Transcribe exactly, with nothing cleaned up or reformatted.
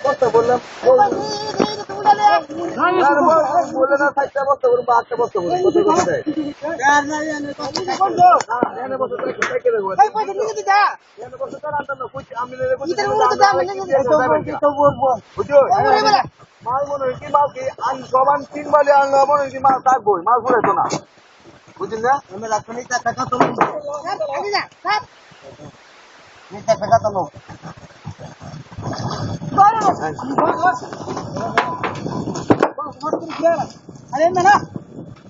বস্তা বললাম বলে না চারটা বস্তা বলুন বা আটটা বস্তা বলুন কোথায় কোথায় মাল মনে হয় কি মাল কি সবান তিন বালি আনলো মনে হয় কি মাল থাকবো মাল ফুরাইতো না বুঝলেন না আমরা রাখতে নেই টাকা কত টাকা কত লোক अरे ना